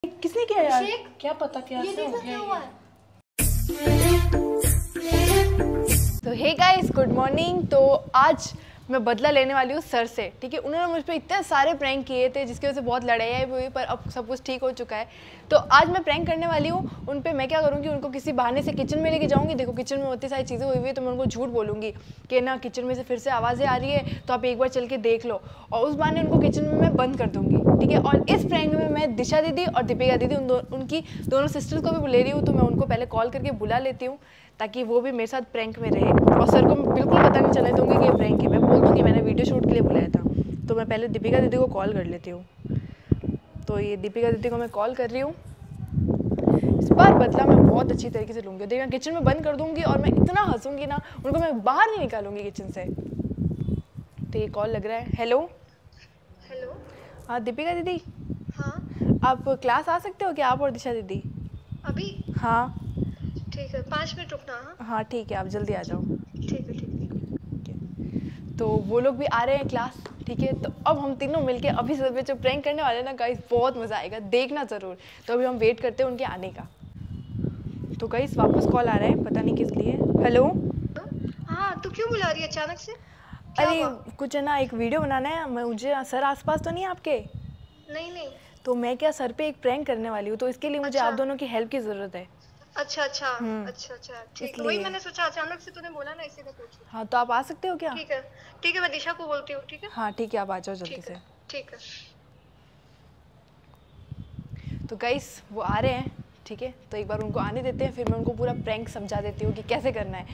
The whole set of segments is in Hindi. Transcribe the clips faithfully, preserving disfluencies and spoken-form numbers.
किसने किया यार? क्या पता क्या ये देखो क्या हुआ है। तो हे गाइस, गुड मॉर्निंग। तो आज मैं बदला लेने वाली हूँ सर से, ठीक है। उन्होंने मुझ पर इतने सारे प्रैंक किए थे जिसकी वजह से बहुत लड़ाई हुई, पर अब सब कुछ ठीक हो चुका है। तो आज मैं प्रैंक करने वाली हूँ उन पे। मैं क्या करूँगी, उनको किसी बहाने से किचन में लेके जाऊँगी। देखो किचन में इतनी सारी चीज़ें हुई हुई है, तो मैं उनको झूठ बोलूँगी कि ना किचन में से फिर से आवाज़ें आ रही है, तो आप एक बार चल के देख लो। और उस बहाने उनको किचन में मैं बंद कर दूँगी, ठीक है। और इस प्रैंक में मैं दिशा दीदी और दीपिका दीदी उन दो, उनकी दोनों सिस्टर्स को भी बुला रही हूँ। तो मैं उनको पहले कॉल करके बुला लेती हूँ ताकि वो भी मेरे साथ प्रैंक में रहे, और सर को मैं बिल्कुल पता नहीं चलने दूँगी कि ये प्रैंक है। मैं बोल दूँगी मैंने वीडियो शूट के लिए बुलाया था। तो मैं पहले दीपिका दीदी को कॉल कर लेती हूँ। तो ये दीपिका दीदी को मैं कॉल कर रही हूँ। इस बार बदला मैं बहुत अच्छी तरीके से लूँगी। देखिए किचन में बंद कर दूँगी और मैं इतना हंसूँगी ना, उनको मैं बाहर नहीं निकालूँगी किचन से। तो ये कॉल लग रहा है। Hello hello. हाँ दीपिका दीदी, हाँ आप क्लास आ सकते हो क्या, आप और दिशा दीदी? अभी? हाँ ठीक है, पाँच मिनट रुकना। हाँ हाँ ठीक है, आप जल्दी आ जाओ। ठीक है ठीक है। तो वो लोग भी आ रहे हैं क्लास, ठीक है। तो अब हम तीनों मिलके अभी सब जो प्रैंक करने वाले हैं ना गाइस, बहुत मज़ा आएगा, देखना ज़रूर। तो अभी हम वेट करते हैं उनके आने का। तो गाइस वापस कॉल आ रहा है, पता नहीं किस लिए। हेलो हाँ, तू क्यों बुला रही है अचानक से? क्या अरे हुआ? कुछ है ना, एक वीडियो बनाना है मुझे। सर आसपास तो नहीं है आपके? नहीं नहीं। तो मैं क्या सर पे एक प्रैंक करने वाली हूँ, तो इसके लिए मुझे अच्छा। आप दोनों की हेल्प की ज़रूरत है। अच्छा अच्छा हम्म। अच्छा अच्छा ठीक है, इसलिए। वही मैंने सोचा अचानक से तूने बोला ना, इसीलिए पूछा। हाँ तो आप आ सकते हो क्या? ठीक है ठीक है, मैं दिशा को बोलती हूँ। ठीक है हाँ ठीक है, आप आ जाओ जल्दी ठीक से। है ठीक है। तो गाइस वो आ रहे हैं, ठीक है। तो एक बार उनको आने देते हैं, फिर मैं उनको पूरा प्रैंक समझा देती हूँ कि कैसे करना है।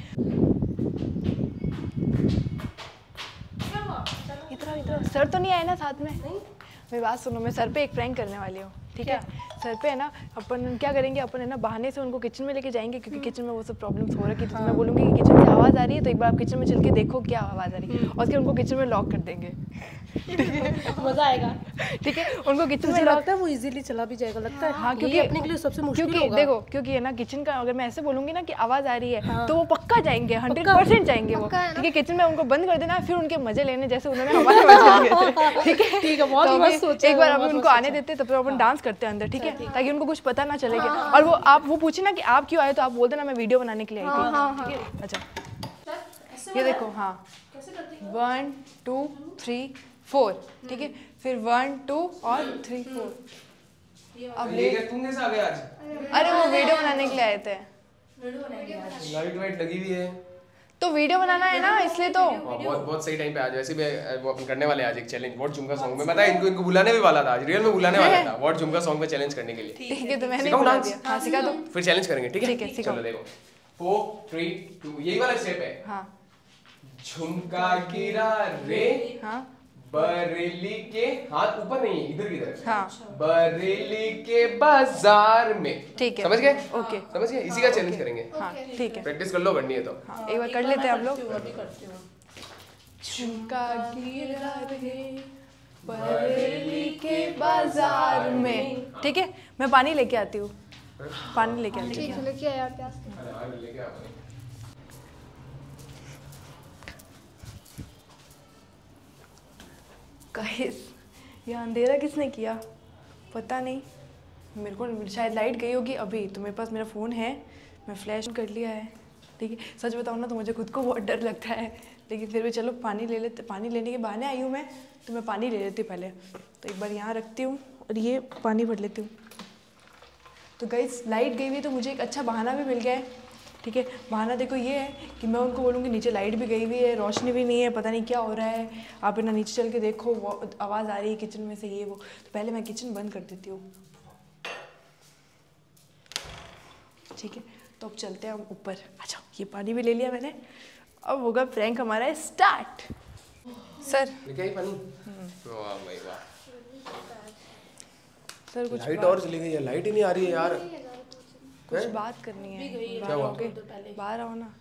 इधर इधर सर तो नहीं आए ना साथ में? नहीं। मेरी बात सुनो, मैं सर पे एक प्रैंक करने वाली हूँ, ठीक है। सर पे है ना, अपन क्या करेंगे, अपन है ना बहाने से उनको किचन में लेके जाएंगे, क्योंकि किचन में वो सब प्रॉब्लम्स हो रही है। तो मैं बोलूँगी कि किचन से आवाज़ आ रही है, तो एक बार आप किचन में चल के देखो क्या आवाज़ आ रही है, और उसके उनको किचन में लॉक कर देंगे। मजा आएगा। ठीक है, उनको किचन में लगता है वो इजीली चला भी जाएगा, लगता है। हाँ क्योंकि अपने के लिए सबसे मुश्किल क्योंकि होगा। देखो क्योंकि है ना किचन का, अगर मैं ऐसे बोलूंगी ना कि आवाज़ आ रही है, हाँ। तो वो पक्का जाएंगे, हंड्रेड परसेंट जाएंगे वो, ठीक है। किचन में उनको बंद कर देना, फिर उनके मजे लेने जैसे उन्होंने हमारे मजे लिए थे, ठीक है ठीक है। बहुत मस्त सोचा। एक बार अभी उनको आने देते, तब अपन डांस करते हैं अंदर, ठीक है, ताकि उनको कुछ पता ना चलेगा। और वो आप वो पूछे ना कि आप क्यों आए, तो आप बोल देना मैं वीडियो बनाने के लिए आई थी, ठीक है। अच्छा ये देखो, हाँ वन टू थ्री फोर, ठीक है। फिर वन टू और थ्री फोर। अब ये क्या तुम कैसे आ गए आज? अरे वो वीडियो बनाने के लिए आए थे। लाइट वाइट लगी हुई है तो वीडियो बनाना है ना, इसलिए तो। बहुत बहुत सही टाइम पे आज। वैसे भी वो अपन करने वाले आज एक चैलेंज व्हाट झुमका सॉन्ग में। पता है इनको इनको बुलाने भी वाला था आज, रियल में बुलाने वाला था व्हाट झुमका सॉन्ग में चैलेंज करने के लिए। ठीक है तो मैंने बुला दिया। हाँ सिखा दो, फिर चैलेंज करेंगे, ठीक है ठीक है, सिखाओ। चलो देखो फोर थ्री टू, यही वाला स्टेप है। हाँ झुमका गिरा रे हाँ बरेली के, हाथ ऊपर नहीं इधर की तरफ, हाँ बरेली के बाजार में, ठीक है, समझ गए? ओके समझ गए, इसी का चैलेंज करेंगे। हाँ ठीक है, प्रैक्टिस कर लो, करनी है तो। हाँ एक बार कर लेते हैं आप लोग। झुमका गिरा रे बरेली के बाजार में, ठीक है। मैं पानी लेके आती हूँ, पानी लेके आती ठीक हूँ। है, लेके आया प्यास। लेके आओ। गाइस ये अंधेरा किसने किया पता नहीं, मेरे को शायद लाइट गई होगी अभी। तो मेरे पास मेरा फ़ोन है, मैं फ्लैश कर लिया है, ठीक है। सच बताऊँ ना तो मुझे खुद को बहुत डर लगता है, लेकिन फिर भी चलो पानी ले लेते। पानी लेने के बहाने आई हूँ मैं, तो मैं पानी ले लेती हूँ पहले। तो एक बार यहाँ रखती हूँ और ये पानी भर लेती हूँ। तो गाइस लाइट गई हुई तो मुझे एक अच्छा बहाना भी मिल गया है, ठीक है। बहाना देखो ये है कि मैं उनको बोलूँगी नीचे लाइट भी गई हुई है, रोशनी भी नहीं है, पता नहीं क्या हो रहा है, आप ना नीचे चल के देखो, वो आवाज़ आ रही है किचन में से, ये वो। तो पहले मैं किचन बंद कर देती हूँ, ठीक है। तो अब चलते हैं हम ऊपर। अच्छा ये पानी भी ले लिया मैंने, अब होगा प्रैंक हमारा स्टार्ट। सर लेके आई पानी? वाह भाई वाह। सर कुछ लाइट और चली गई है, लाइट ही नहीं आ रही है यार। कुछ बात करनी है, बाहर आओगे? बाहर आओ ना।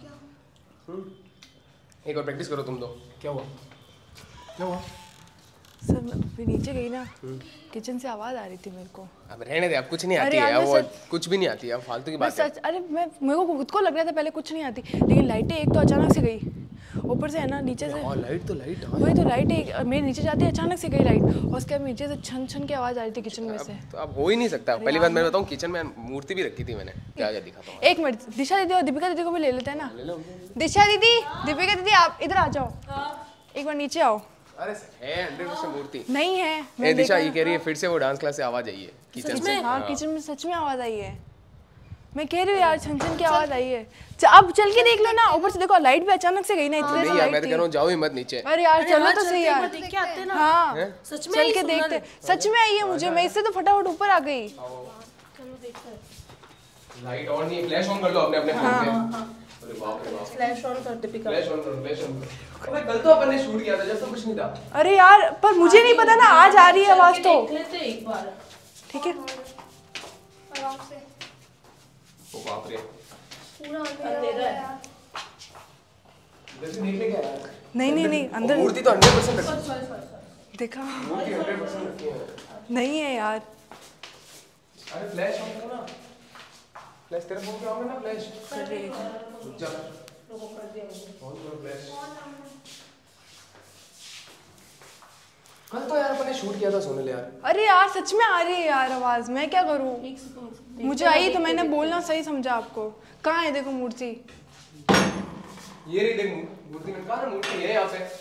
एक और प्रैक्टिस करो तुम तो। क्या हुआ क्या हुआ? सर मैं फिर नीचे गई ना, किचन से आवाज़ आ रही थी मेरे को। अब रहने दे, अब कुछ नहीं अरे आती है, यार, अब मैं वो कुछ भी नहीं आती है, अब फालतू की मैं बात है। सच, अरे मैं मेरे को खुद को लग रहा था पहले कुछ नहीं आती, लेकिन लाइटें एक तो अचानक से गई, ऊपर से है ना नीचे से और लाइट तो लाइट हाँ वही तो लाइट एक मेरे नीचे जाती है अचानक से गई लाइट और उसके बाद नीचे से छन छन की आवाज़ आ रही थी किचन में से। तो अब हो ही नहीं सकता। पहली बात मैं बताऊं किचन में मूर्ति भी रखी थी मैंने, क्या क्या दिखाता हूं। एक मिनट, दिशा दीदी और दीपिका दीदी को भी ले लेते हैं ना। दिशा दीदी, दीपिका दीदी आप इधर आ जाओ, एक बार नीचे आओ। अरे है हंड्रेड परसेंट मूर्ति नहीं है। ए दिशा ये कह रही है फिर से वो डांस क्लास से आवाज आई है किचन से। हाँ किचन में सच में आवाज़ आई है। मैं कह रही हूँ यार छन छन की आवाज़ आई है। अब चल के देख लो ना, ऊपर से देखो लाइट भी अचानक से गई ना इतने नहीं यार मैं तो कह रहा हूँ जाओ ही मत नीचे। अरे यार चलो तो सही यार। देख के आते ना। हाँ सच में चल के देखते, सच में आई है मुझे, मैं इससे तो फटाफट ऊपर आ गई। चलो देखते हैं। लाइट ऑन नहीं, फ्लैश ऑन कर लो अपने अपने फोन पे। अरे बाप रे बाप, फ्लैश ऑन कर दीपिका। फ्लैश ऑन करो, फ्लैश ऑन करो। अबे कल तो अपन ने शूट किया था जब तो कुछ नहीं था। अरे यार पर मुझे नहीं पता ना, आज आ रही है आवाज़ तो। देख लेते एक बार। ठीक है आराम से। ओ बाप रे, पूरा अंधेरा है। वैसे देखने क्या यार। नहीं नहीं नहीं अंदर मूर्ति तो हंड्रेड परसेंट रखी सॉरी सॉरी सॉरी। देखा मूर्ति हंड्रेड परसेंट रखी है। नहीं है यार। अरे फ्लैश ऑन करो ना, फ्लैश तेरे फोन पे ऑन है ना फ्लैश। अरे रुक जा, ऑन करो फ्लैश। कल तो यार अपन ने शूट किया था सोनल यार। अरे यार सच में आ रही है यार आवाज़, मैं क्या करूँ? मुझे आई तो मैंने बोलना सही समझा आपको। कहाँ है देखो मूर्ति? ये रही देख मूर्ति में, कहाँ है मूर्ति? है यहाँ पे।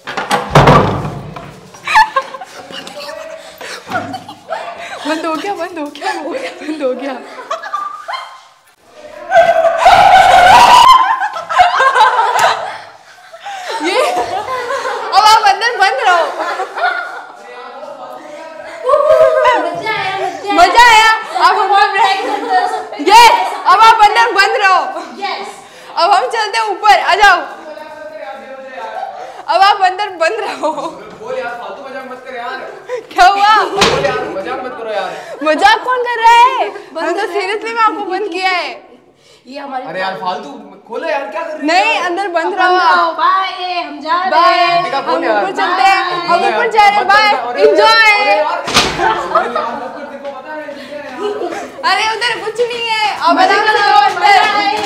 बंद हो गया, बंद हो गया, बंद हो गया। ये अब आप अंदर बंद रहो। मजा आया। अब हम यस, अब आप अंदर बंद रहो। अब हम चलते हैं ऊपर, आ जाओ। अब आप अंदर बंद रहो। बोल यार, फालतू मजाक मत कर यार। क्या हुआ? बोल यार, मजाक मत करो यार। मजाक कौन कर रहा है? मैं तो सीरियसली में आपको बंद किया है। ये हमारी अरे यार फालतू खोलो यार, क्या कर रही हो? नहीं अंदर बंद रहो। बाय, हम जा रहे बाय, हैं। दीपिका, हम बोल यार। ऊपर चलते हैं, हम ऊपर जा रहे हैं। Bye, enjoy. अरे उधर कुछ नहीं है, अब आराम से जाओ अंदर।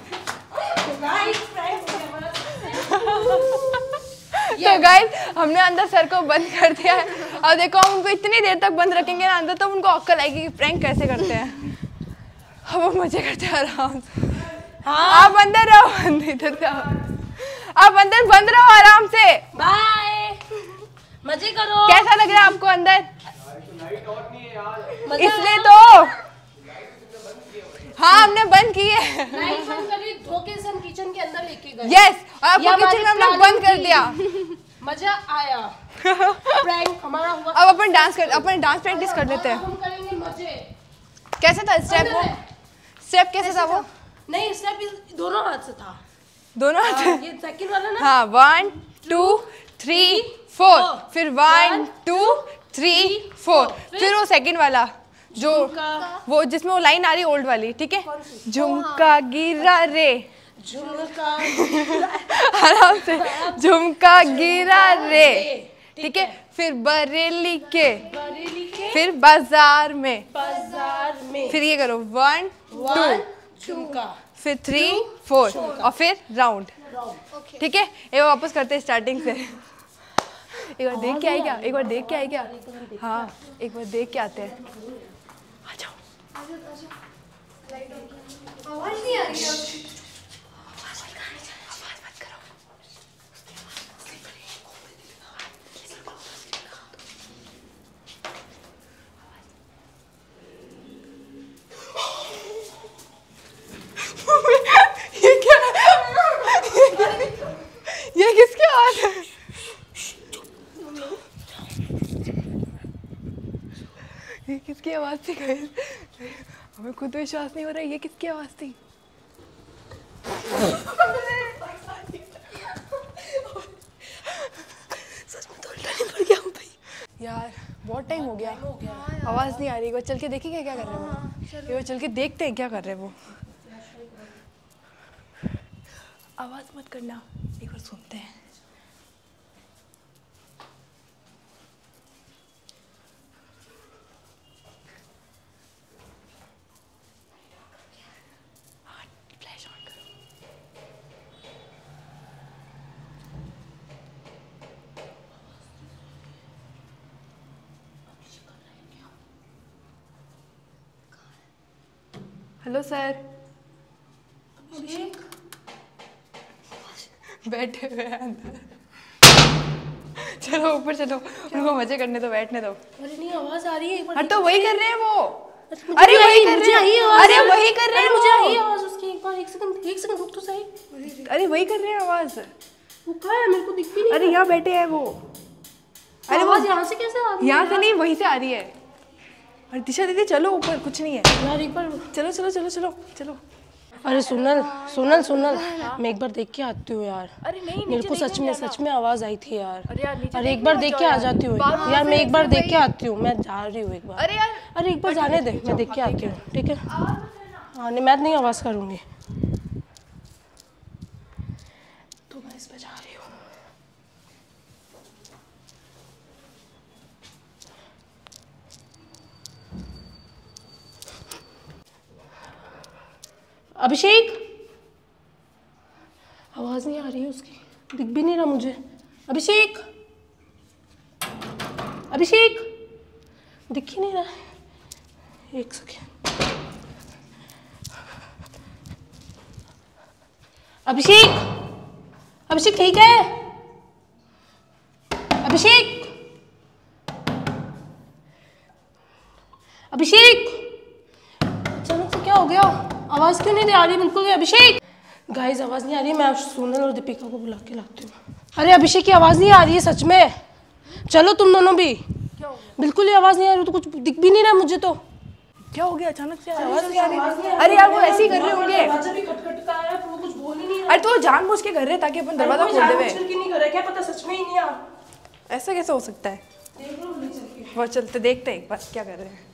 तो गाइस हमने अंदर सर को बंद कर दिया है। अब देखो हम उनको इतनी देर तक बंद रखेंगे ना अंदर, तो उनको अक्ल आएगी कि प्रैंक कैसे करते हैं। अब वो मजे करते हैं आराम से। हाँ आप अंदर रहो, अंदर इधर जाओ। आप अंदर बंद रहो आराम से। बाय, मजे करो। कैसा लग रहा है आपको अंदर? मजा इसलिए तो हाँ हमने बंद की है। लाइट बंद करी, धोखे से हम किचन के अंदर लेके गए। यस, और आपको ये किचन में हम लोग हमारी बंद कर planning दिया। मजा आया। प्रैंक हमारा हुआ। अब अपन डांस कर अपन डांस प्रैक्टिस कर लेते हैं। हम करेंगे मजे। कैसा था स्टेप? वो स्टेप कैसा था वो? नहीं, स्टेप दोनों हाथ से था। दोनों हाँ, हाथ? ये सेकंड वाला ना। हाँ, वन टू थ्री फोर, फिर वन टू थ्री फोर, फिर वो सेकंड वाला जो वो जिसमें वो लाइन आ रही ओल्ड वाली, ठीक है? झुमका गिरा रे, झुमका आराम से, झुमका गिरा रे, ठीक है? फिर बरेली के, बरेली के फिर बाजार में, बाजार में, फिर ये करो वन वन टू, झुमका, फिर थ्री फोर और फिर राउंड, ठीक है? ये वापस करते हैं स्टार्टिंग से। एक बार देख के आए क्या? एक बार देख के आए क्या? हाँ एक बार देख के आते हैं। आ जाओ। आवाज नहीं आ रही है। आवाज मत करो। ये क्या? ये किसकी आवाज है? ये किसकी आवाज थी गाइस? हमें खुद विश्वास नहीं हो रहा है, ये किसकी आवाज थी? सच में तो उल्टा नहीं पड़ गया हम भाई। यार बहुत टाइम हो गया, आवाज नहीं आ रही। एक बार चल के देखेंगे क्या कर रहे हैं वो। एक बार चल के देखते हैं क्या कर रहे हैं वो। आवाज मत करना, एक बार सुनते हैं। फ्लैश ऑन करो। Hello sir. बैठे हुए हैं अंदर। चलो ऊपर चलो, उनको मजे करने दो, बैठने दो। अरे नहीं आवाज आ रही है एक बार। हाँ तो वही कर रहे हैं वो। अरे वही कर रहे हैं। अरे वही कर रहे हैं मुझे वो। आई आवाज उसकी। एक बार एक सेकंड एक सेकंड रुक तो सही। अरे वही कर रहे हैं आवाज। वो कहाँ है? मेरे को दिख भी नहीं। अरे यहाँ बैठे हैं वो। अरे आवाज यहाँ से कैसे आ रही है? यहाँ से नहीं, वहीं से आ रही है। अरे दिशा दीदी चलो ऊपर, कुछ नहीं है यार। एक बार चलो चलो चलो चलो चलो। अरे सुनल सुनल सुनल मैं एक बार देख के आती हूँ यार। अरे नहीं, मेरे को सच में सच में आवाज आई थी यार। अरे यार नीचे अरे एक बार देख के आ जाती हूँ यार। मैं एक बार देख के आती हूँ। मैं जा रही हूँ एक बार। अरे यार अरे एक बार जाने दे, मैं देख के आती हूँ। ठीक है हाँ नहीं मैं नहीं आवाज करूँगी। तो मैं इस पे जा रही हूँ। अभिषेक आवाज नहीं आ रही है उसकी, दिख भी नहीं रहा मुझे। अभिषेक अभिषेक दिख ही नहीं रहा है। एक सेकेंड। अभिषेक अभिषेक ठीक है? अभिषेक अभिषेक अचानक से क्या हो गया? आवाज क्यों नहीं आ रही बिल्कुल भी? अभिषेक गाइस आवाज नहीं आ रही है। मैं सोनल और दीपिका को बुला के लाती हूँ। अरे अभिषेक की आवाज नहीं आ रही है सच में। चलो तुम दोनों भी। बिल्कुल ही आवाज नहीं आ रही, तो कुछ दिख भी नहीं रहा मुझे। तो क्या हो गया अचानक से? आवाज नहीं आ रही। अरे यार वो ऐसे ही कर रहे होंगे। दरवाजा भी खटखटता है तो वो कुछ बोल ही नहीं रहा। अरे तो वो जानबूझ के कर रहे हैं ताकि अपन दरवाजा खोल देवे। नहीं कर रहा, क्या पता सच में ही नहीं आ। ऐसा कैसे हो सकता है? देख लो ले चल के। वो चलते देखते हैं एक बार क्या कर रहे हैं।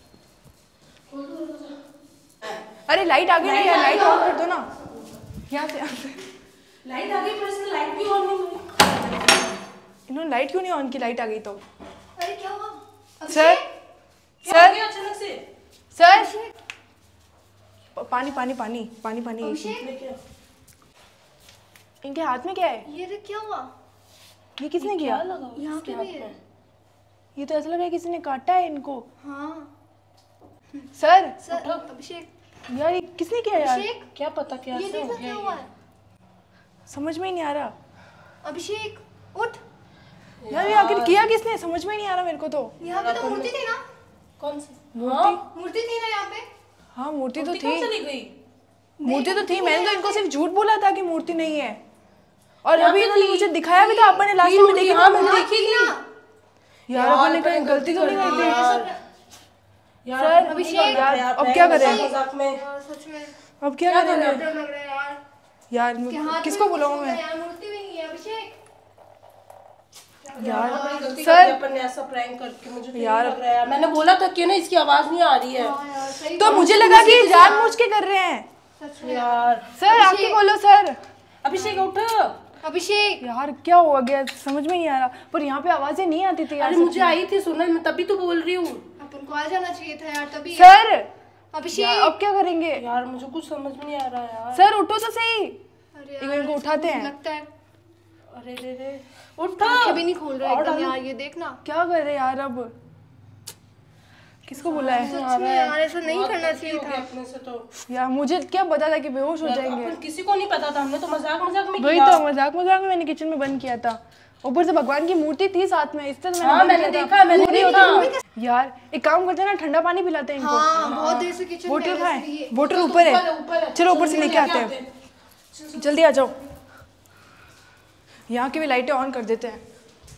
अरे लाइट आ गई ना यार, लाइट ऑन कर दो ना। यहाँ से यहाँ से लाइट आ गई पर इसने लाइट भी ऑन नहीं की। इन्होंने लाइट क्यों नहीं ऑन की? लाइट आ गई तो। अरे क्या हुआ? सर क्या हो सर गया अचानक से? सर प- पानी पानी पानी पानी पानी। अभिषेक इनके हाथ में क्या है? ये देख क्या हुआ? ये किसने किया? यहाँ पे भी है। ये तो ऐसा लग रहा है किसी ने काटा है इनको। हाँ सर सर अभिषेक यार ये किसने किया यार? अभिषेक क्या पता क्या ये ऐसे हो देखना गया क्या ये। हुआ है? समझ में ही नहीं आ रहा अभिषेक उठ। यार ये आखिर किया किसने? समझ में ही नहीं आ रहा मेरे को तो। यहाँ पे तो मूर्ति थी ना? कौन सी मूर्ति? मूर्ति थी ना यहाँ पे? हाँ मूर्ति तो कहाँ थी। चली गई? मूर्ति तो थी। मैंने तो इनको सिर्फ झूठ बोला था कि मूर्ति नहीं है, और अभी इन्होंने मुझे दिखाया भी था। अपन ने लास्ट में देखी। हाँ मैंने हाँ, देखी थी थी। ना? यार अपन ने कहीं गलती तो नहीं कर दी? यार सर, अभिषेक यार, अब क्या करें? मजाक में यार सच में अब क्या करेंगे डर लग रहा है यार। यार? के हाथ किसको में बुलाऊं कुछ मैं? होगा यार, मूर्ति भी नहीं है अभिषेक। यार गलती सर। कर दी अपन ने ऐसा प्रैंक करके। मुझे तो यार। यार लग रहा है यार, मैंने बोला था कि ना इसकी आवाज नहीं आ रही है। हाँ यार सही तो बात मुझे है, लगा कि किसी के जानबूझ के कर रहे हैं। सच में यार सर आप ही बोलो सर। अभिषेक उठ। अभिषेक यार क्या हुआ गया समझ में नहीं आ रहा, पर यहाँ पे आवाजें नहीं आती थी यार। अरे मुझे आई थी सुनल, मैं तभी तो बोल रही हूँ। अपन को आ जाना चाहिए था यार तभी। सर अभिषेक यार, अब क्या करेंगे? यार मुझे कुछ समझ में नहीं आ रहा यार। सर उठो तो सही। अरे एक इनको उठाते हैं। लगता है अरे रे रे उठ। आंखें भी नहीं खोल रहा एकदम यार। ये देखना क्या कर रहे यार? अब किसको बुलाए? सच में यार ऐसा नहीं करना चाहिए था। अपने से तो यार मुझे क्या पता था कि बेहोश हो जाएंगे। अपन किसी को नहीं पता था, हमने तो मजाक मजाक में वही किया। तो मजाक मजाक में मैंने किचन में बंद किया था। ऊपर से भगवान की मूर्ति थी साथ में, इससे तो मैंने हाँ, बंद मैंने किया था। देखा, मैंने मूर्ति देखा। होती है। यार एक काम करते हैं ना, ठंडा पानी पिलाते हैं इनको। हाँ बहुत देर से किचन में बोतल है कहाँ है? इसलिए। बोतल ऊपर ऊपर है, है। ऊपर है। चलो ऊपर से जल्दी लेके आते लेके हैं। जल्दी आ जाओ। यहाँ की भी लाइटें ऑन कर देते हैं।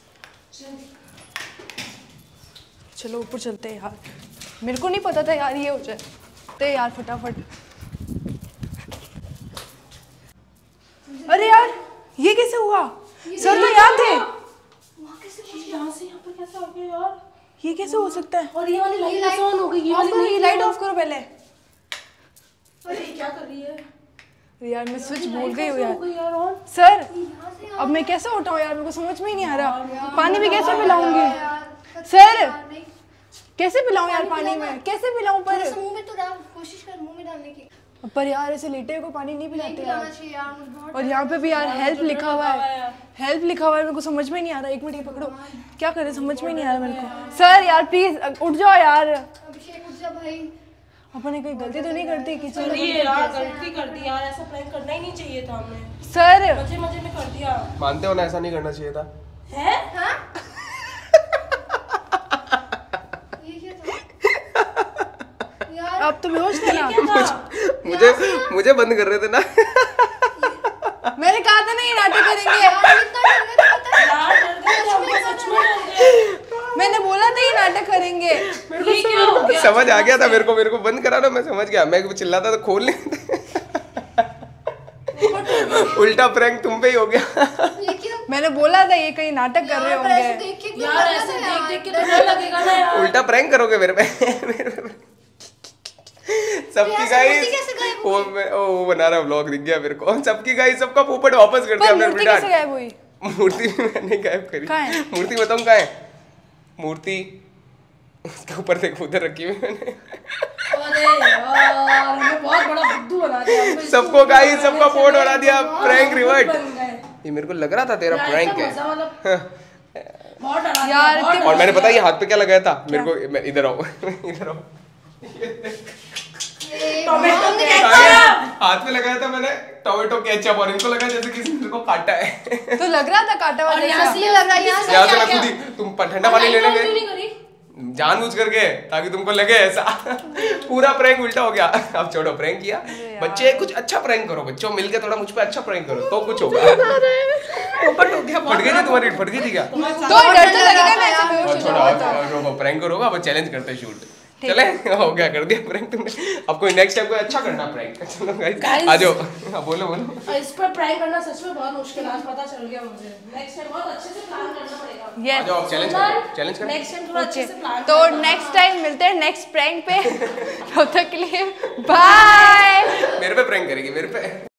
चलो ऊपर चलते हैं यार। मेरे को नहीं पता था यार ये हो जाए। तो यार फटाफट। अरे यार ये कैसे हुआ? सर तो यहाँ थे। यहाँ से यहाँ पर कैसा हो गया यार? ये कैसे हो सकता है? और ये वाली लाइट कैसे ऑन हो गई? ये ऑफ वाली करो, ये लाइट ऑफ करो पहले। अरे क्या कर रही है यार मैं स्विच भूल गई हूँ यार। हो गई यार ऑन? सर अब मैं कैसे उठाऊँ यार? मेरे को समझ में ही नहीं आ रहा। पानी भी कैसे पिलाऊंगी? सर कैसे पिलाऊं यार? पानी में कैसे पिलाऊं? पर मुंह में तो डाल, कोशिश कर मुंह में डालने की। पर यार ऐसे लेटे हुए को पानी नहीं नहीं पिलाते पिलाना यार। चाहिए यार मुझे बहुत। और यहाँ पे भी यार हेल्प लिखा हुआ है। हेल्प लिखा हुआ है, मेरे को समझ में नहीं आ रहा। एक मिनट ये पकड़ो। क्या करें समझ में नहीं आ रहा मेरे को। सर यार प्लीज उठ जाओ यार। अभिषेक उठ जा भाई। अपने कोई गलती तो नहीं करती किचन में? ये यार गलती कर दी यार, ऐसा प्रैंक करना ही नहीं चाहिए था हमने। सर मजे मजे में कर दिया। मानते हो ना ऐसा नहीं करना चाहिए था? है हाँ? ये क्या था? यार अब तो बेहोश थे ना। मुझे मुझे बंद कर रहे थे ना। मैंने कहा था ना ये नाटक करेंगे। यार इतना डर गए तो पता है। यार डर गए थे, हमको सच में डर गए। मैंने बोला था ये नाटक करेंगे। ये क्या हो गया? समझ आ गया था मेरे को, मेरे को बंद करा ना, मैं समझ गया। मैं चिल्लाता तो खोल नहीं। उल्टा प्रैंक तुम पे ही हो गया। लेकिन मैंने बोला था ये कहीं नाटक कर रहे यार, पर ऐसे होंगे। देख के एकदम यार डर ऐसे लगा देख यार, देख के डर तो डर लगेगा ना यार। उल्टा प्रैंक करोगे मेरे पे। मेरे पे सबकी ऐसे गाइस मूर्ति कैसे गायब हो वो मैं ओ, वो बना रहा व्लॉग दिख गया मेरे को। सबकी गाइस सबका पोपट वापस कर दिया पर हमने मूर्ति बेटा। कैसे गायब हुई? मूर्ति भी मैंने गायब करी। कहाँ है? मूर्ति बताऊं कहाँ है? मूर्ति उसके ऊपर देख उधर रखी हुई मैंने। अरे यार हमें बहुत बड़ा बुद्धू बना दिया हमको। सबको गाइस सबका पोट बना दिया। Prank revert. बन गए। ये मेरे को लग रहा था तेरा यार, प्रैंक इतना है। मजा मतलब बहुत डरा दिया, यार, बहुत इतने- और डरा मैंने दिया। पता है ये हाथ पे क्या लगाया था मेरे को? मैं इधर आओ। इधर आओ। टोमेटो हमने केचप। हाथ में लगाया था मैंने टोमेटो केचप और इनको लगा जैसे किसी ने को काटा है। तो लग रहा था काटा और वाला यहाँ जैसा। से लग रहा है यहाँ से यहाँ से क्या मैं क्या? खुद ही तुम ठंडा पानी लेने क्यों गए नहीं करी? जानबूझ करके ताकि तुमको लगे ऐसा। पूरा प्रैंक उल्टा हो गया। अब छोड़ो प्रैंक किया। बच्चे कुछ अच्छा प्रैंक करो, बच्चों मिलके थोड़ा मुझ पे अच्छा प्रैंक करो तो कुछ होगा। पोपट हो गया फट गई थी तुम्हारी? फट गई थी क्या? तो डर तो लगेगा ना ऐसे बेहोश और हो छोड़ो जाओ तो। और रोको प्रैंक करो अब चैलेंज करते शूट। चले हो गया कर दिया प्रैंक तुमने। अब कोई नेक्स्ट टाइम कोई अच्छा करना प्रैंक। चलो गाइस Guys. आ जाओ। अब बोलो बोलो। इस पर प्रैंक करना सच में बहुत मुश्किल है, आज पता चल गया मुझे। नेक्स्ट टाइम बहुत अच्छे से प्लान करना पड़ेगा। आ यस जाओ चैलेंज करो चैलेंज करो। नेक्स्ट टाइम थोड़ा अच्छे से प्लान तो नेक्स्ट टाइम मिलते हैं नेक्स्ट प्रैंक पे। तब तक के लिए बाय। मेरे पे प्रैंक करेगी मेरे पे।